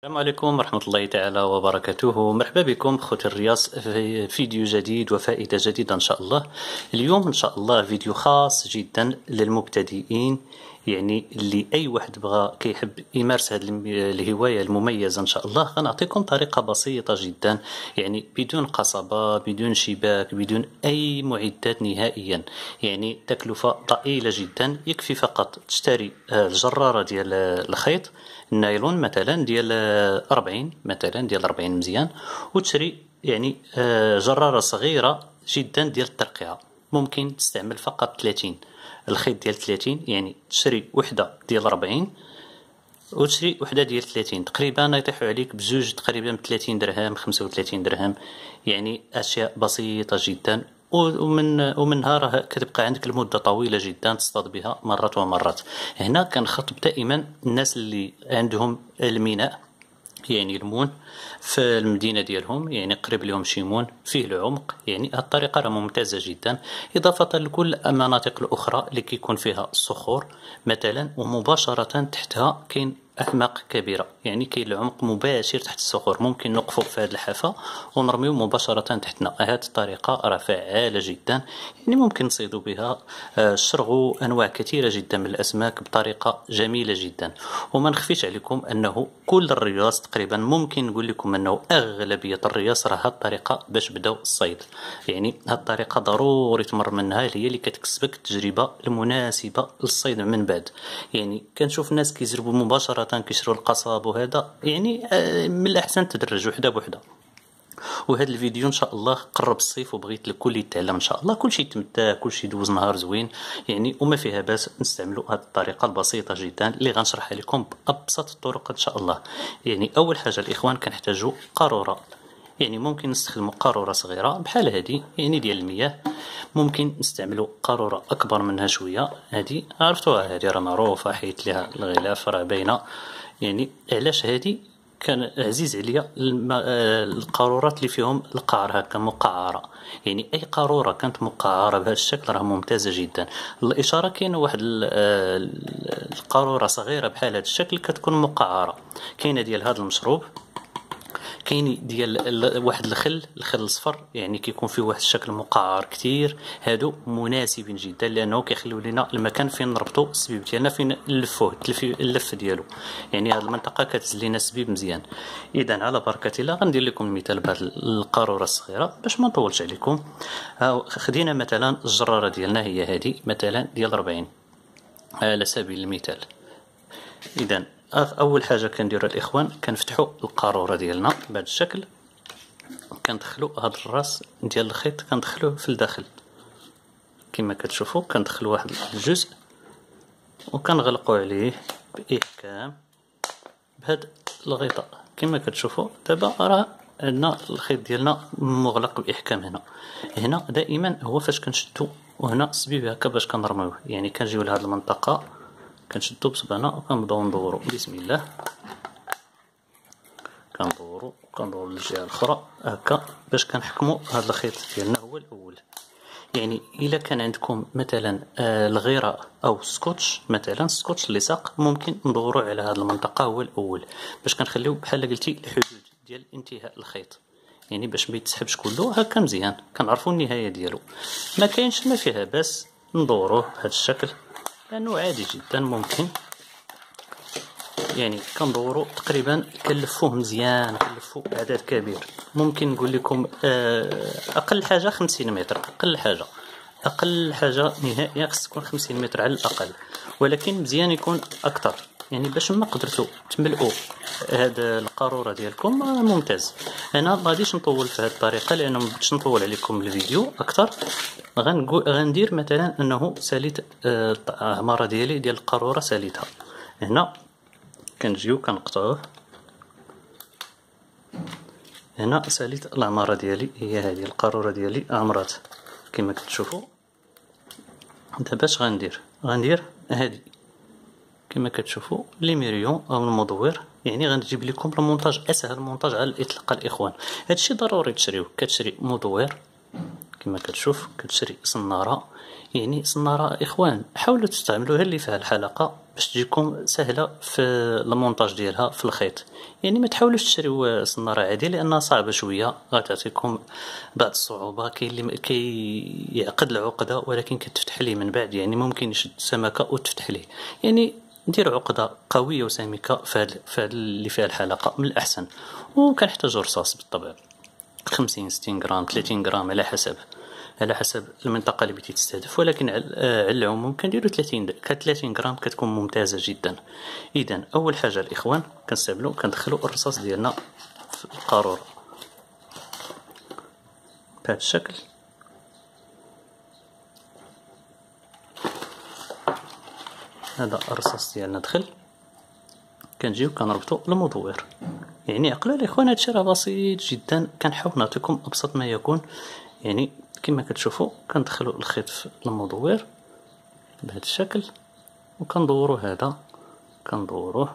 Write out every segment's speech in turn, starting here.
السلام عليكم ورحمة الله تعالى وبركاته. مرحبا بكم خوتي الرياض في فيديو جديد وفائدة جديدة إن شاء الله. اليوم إن شاء الله فيديو خاص جدا للمبتدئين، يعني اللي أي واحد بغى كيحب يمارس هذه الهواية المميزة إن شاء الله. غنعطيكم طريقة بسيطة جدا، يعني بدون قصبة، بدون شباك، بدون أي معدات نهائيا، يعني تكلفة ضئيلة جدا. يكفي فقط تشتري الجرارة ديال الخيط النايلون مثلا ديال 40 مثلا ديال 40 مزيان، وتشري يعني جرارة صغيرة جدا ديال الترقيع. ممكن تستعمل فقط 30 الخيط ديال 30، يعني تشري وحدة ديال 40 وتشري وحدة ديال 30، تقريبا يطيحوا عليك بزوج تقريبا 30 درهم 35 درهم، يعني أشياء بسيطة جدا. ومنها راه كتبقى عندك لمدة طويلة جدا تصطاد بها مرات ومرات. هنا كنخاطب دائما الناس اللي عندهم الميناء، يعني المون في المدينة ديالهم، يعني قريب لهم شي مون فيه العمق، يعني هذه الطريقة راه ممتازة جدا، إضافة لكل المناطق الأخرى اللي كيكون فيها الصخور مثلا، ومباشرة تحتها كاين أعماق كبيرة، يعني كاين العمق مباشر تحت الصخور، ممكن نوقفوا في هذه الحافة ونرميو مباشرة تحتنا. هذه الطريقة راه فعالة جدا، يعني ممكن نصيدوا بها الشرغو أنواع كثيرة جدا من الأسماك بطريقة جميلة جدا. وما نخفيش عليكم أنه كل الرياض تقريبا، ممكن نقول لكم أنه أغلبية الرياض راه هذه الطريقة باش بداو الصيد، يعني هذه الطريقة ضروري تمر منها، هي اللي كتكسبك التجربة المناسبة للصيد من بعد. يعني كنشوف الناس كيزربوا مباشرة كيشروا القصاب، وهذا يعني من الأحسن تدرج وحدة بوحدة. وهذا الفيديو ان شاء الله قرب الصيف وبغيت الكل يتعلم ان شاء الله، كل شيء يتمتع، كل شيء يدوز نهار زوين، يعني وما فيها باس نستعملوا هذه الطريقه البسيطه جدا اللي غنشرحها لكم بابسط الطرق ان شاء الله. يعني اول حاجه الاخوان كنحتاجوا قاروره، يعني ممكن نستخدموا قارورة صغيرة بحال هذه يعني ديال المياه، ممكن نستعملوا قارورة أكبر منها شوية، هذه عرفتوها، هذه راه معروفة حيت لها الغلاف راه باينة. يعني علاش هذه كان عزيز عليا القارورات اللي فيهم القعر هكا مقعرة، يعني أي قارورة كانت مقعرة بهذا الشكل راه ممتازة جدا. الإشارة كاينة واحد القارورة صغيرة بحال هذا الشكل كتكون مقعرة، كاينة ديال هذا المشروب، كاين ديال واحد الخل الصفر، يعني كيكون فيه واحد الشكل مقعر كتير، هادو مناسبين جدا لانه كيخليو لنا المكان فين نربطوا السبيب ديالنا، فين نلفوه اللف ديالو، يعني هذه المنطقه كتهز لنا السبيب مزيان. اذا على بركه الله غندير لكم المثال بهذه القاروره الصغيره باش ما نطولش عليكم. خدينا مثلا الجراره ديالنا هي هذه مثلا ديال 40 على سبيل المثال. اذا اول حاجه كنديروا الاخوان كنفتحوا القاروره ديالنا بهذا الشكل، كندخلوا هذا الراس ديال الخيط كندخلوه في الداخل كما كتشوفوا، كندخلوا واحد الجزء وكنغلقوا عليه باحكام بهذا الغطاء كما كتشوفوا. دابا راه عندنا الخيط ديالنا مغلق باحكام. هنا دائما هو فاش كنشدوا، وهنا السبيب هكا باش كنرميوه، يعني كنجيو لهاد المنطقه كنشدو بصبعنا وكنبداو ندورو بسم الله، كندورو للجهه الاخرى هكا باش كنحكموا هذا الخيط ديالنا هو الاول. يعني الا كان عندكم مثلا الغيره او سكوتش، مثلا السكوتش اللصاق، ممكن ندورو على هذه المنطقه هو الاول باش كنخليو بحال قلتي الحدود ديال انتهاء الخيط، يعني باش ما يتسحبش كله هكا مزيان، كنعرفوا النهايه ديالو. ما كاينش ما فيها باس ندوروه بهذا الشكل لانه عادي جدا، ممكن يعني كندورو تقريبا كنلفوه مزيان، كنلفوه بعدد كبير، ممكن نقول لكم اقل حاجه 50 متر، اقل حاجه نهائيا خص تكون 50 متر على الاقل، ولكن مزيان يكون اكثر، يعني باش ما قدرتوا تملؤوا هاد القاروره ديالكم ممتاز. انا ما غاديش نطول في هذه الطريقه لانه ما بديتش نطول عليكم الفيديو اكثر. غندير مثلا انه ساليت العماره ديالي ديال القاروره ساليتها، هنا كنجيو كنقطعوه، هنا ساليت العماره ديالي هي هذه القاروره ديالي عمرات كما كتشوفوا. دابا اش غندير هذه كما كتشوفوا ليميريون او المدور، يعني غنجيب لكم المونتاج، اسهل مونتاج على الاطلاق الاخوان. هادشي ضروري تشريوه، كتشري مدور كما كتشوف، كتشري صناره، يعني صناره اخوان حاولوا تستعملوها اللي فيها الحلقه باش تجيكم سهله في المونتاج ديالها في الخيط. يعني ما تحاولوش تشريو صناره عاديه لانها صعبه شويه، غتعطيكم بعض الصعوبه. كاين اللي كيعقد العقده ولكن كتفتح ليه من بعد، يعني ممكن يشد السمكه وتفتح ليه. يعني ندير عقده قويه وسميكه في هاد اللي فيها الحلقه من الاحسن. وكنحتاجو رصاص بالطبع 50 60 غرام 30 غرام على حسب المنطقه اللي بغيتي تستهدف، ولكن على العموم كنديروا 30 غرام كتكون ممتازه جدا. اذا اول حاجه الاخوان كنستعملوا كندخلوا الرصاص ديالنا في القاروره بهذا الشكل. هذا الرصاص ديالنا دخل، كنجيو كنربطوا المدور. يعني عقلوا الاخوان هادشي راه بسيط جدا، كنحاول نعطيكم ابسط ما يكون. يعني كما كتشوفوا كندخلوا الخيط في المدور بهذا الشكل وكندوروا هذا كندوروه.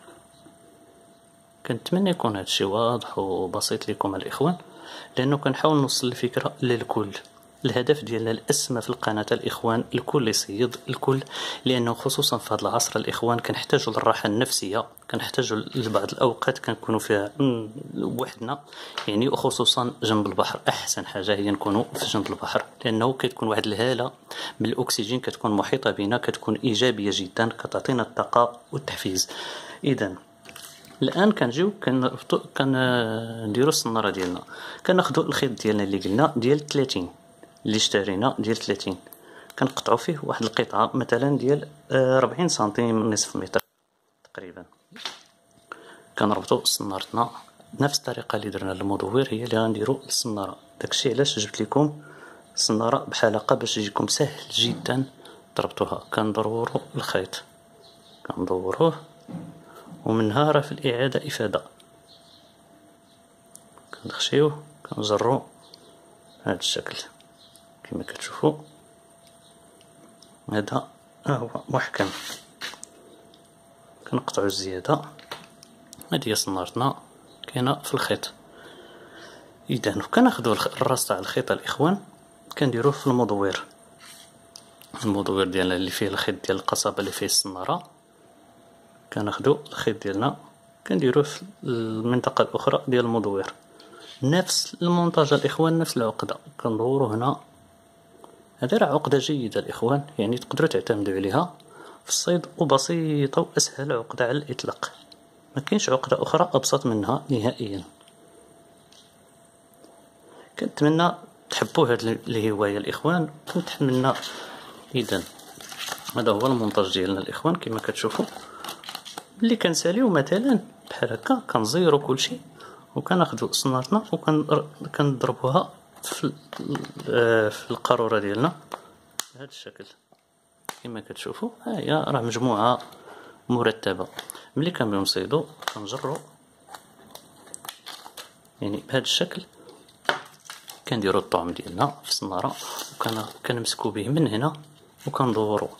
كنتمنى يكون هادشي واضح وبسيط لكم الاخوان، لانه كنحاول نوصل الفكره للكل. الهدف ديالنا الاسمى في القناه الاخوان الكل يصيد الكل، لانه خصوصا في هذا العصر الاخوان كنحتاجوا للراحه النفسيه، كنحتاجوا لبعض الاوقات كنكونوا فيها وحدنا. يعني وخصوصا جنب البحر، احسن حاجه هي نكونوا في جنب البحر، لانه كتكون واحد الهاله من الاكسجين كتكون محيطه بنا، كتكون ايجابيه جدا، كتعطينا الطاقه والتحفيز. اذا الان كنجيو كنديروا الصناره ديالنا. كناخذوا الخيط ديالنا اللي قلنا ديال 30 اللي اشترينا ديال 30، كنقطعوا فيه واحد القطعه مثلا ديال 40 سنتيم نصف متر تقريبا. كنربطوا صنارتنا بنفس الطريقه اللي درنا للمدور هي اللي غنديروا للصناره. داكشي علاش جبت لكم الصناره بحلقه باش يجيكم سهل جدا تربطوها. كندوروا الخيط كندوروه، ومنها راه في الاعاده افاده. كنخشيوه كنجرو بهذا الشكل كما كتشوفوا. هذا هو محكم. كنقطعوا الزياده. هذه هي صنارتنا كاينه في الخيط. اذا كناخذوا الراس تاع الخيط الاخوان كنديروه في المدور ديالنا اللي فيه الخيط ديال القصبه اللي فيه الصناره. كناخذوا الخيط ديالنا كنديروه في المنطقه الاخرى ديال المدور. نفس المونتاج الاخوان، نفس العقده كندوروا هنا. هذه راه عقده جيده الاخوان، يعني تقدروا تعتمدوا عليها في الصيد، وبسيطه واسهل عقده على الاطلاق. ما كاينش عقده اخرى ابسط منها نهائيا. كنتمنى تحبوا هذه الهوايه الاخوان، كنتمنى. اذا هذا هو المونتاج ديالنا الاخوان كما كتشوفوا. اللي كنساليو مثلا بحال هكا كنزيروا كلشي وكناخذوا صنارتنا وكنضربوها في القاروره ديالنا بهذا الشكل كما كتشوفوا. ها هي راه مجموعه مرتبه. ملي كنبغيو نصيدو كنجرو يعني بهذا الشكل. كنديروا الطعم ديالنا في الصناره وكنمسكو به من هنا وكندورو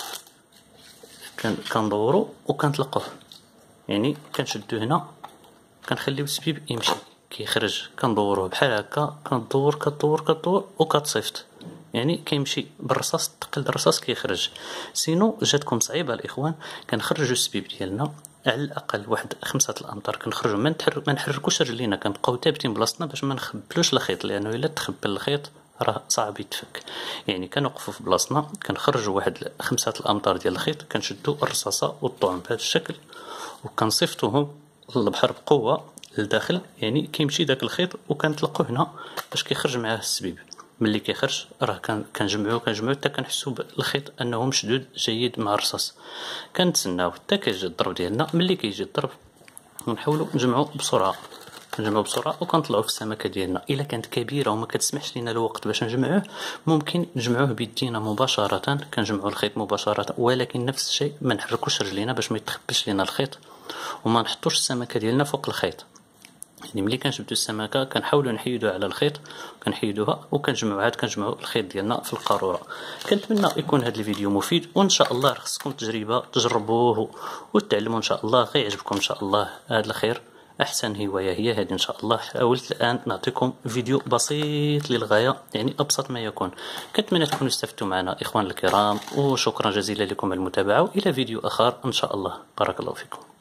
وكنطلقوه. يعني كنشدو هنا كنخليو السبيب يمشي كيخرج. كندوروه بحال هكا كتدور وكتصيفط. يعني كيمشي بالرصاص تقل الرصاص كيخرج. سينو جاتكم صعيبه الاخوان كنخرجوا السبيب ديالنا على الاقل واحد 5 الامتار. كنخرجوا ما نحركوش رجلينا، كنبقاو ثابتين بلاصتنا باش ما نخبلوش الخيط، لانه الا تخبل الخيط راه صعب يتفك. يعني كنوقفوا في بلاصتنا كنخرجوا واحد 5 الامتار ديال الخيط، كنشدوا الرصاصه والطعم بهذا الشكل وكنصيفطوهم للبحر بقوه لداخل. يعني كيمشي داك الخيط وكنطلقوه هنا باش كيخرج معاه السبيب. ملي كيخرج راه كنجمعوه حتى كنحسوا بالخيط انه مشدود جيد مع الرصاص. كنتسناو حتى كيجي الضرب ديالنا. ملي كيجي الضرب نحاولوا نجمعوا بسرعه وكنطلعوا في السمكه ديالنا. الا كانت كبيره وما كتسمحش لنا الوقت باش نجمعوه ممكن نجمعوه بيدينا مباشره. كنجمعوا الخيط مباشره، ولكن نفس الشيء ما نحركوش رجلينا باش ما يتخبش لنا الخيط، وما نحطوش السمكه ديالنا فوق الخيط. يعني ملي كنشدوا السمكه كنحاولوا نحيدوها على الخيط، كنحيدوها وكنجمعوا الخيط ديالنا في القاروره. كنتمنى يكون هذا الفيديو مفيد، وان شاء الله خصكم تجربوه وتعلموا ان شاء الله. غيعجبكم ان شاء الله هذا الخير أحسن هواية هي هذه إن شاء الله. حاولت الآن نعطيكم فيديو بسيط للغاية، يعني أبسط ما يكون. كنتمنى تكونوا استفدتوا معنا إخوان الكرام، وشكرا جزيلا لكم على المتابعة، وإلى فيديو آخر إن شاء الله. بارك الله فيكم.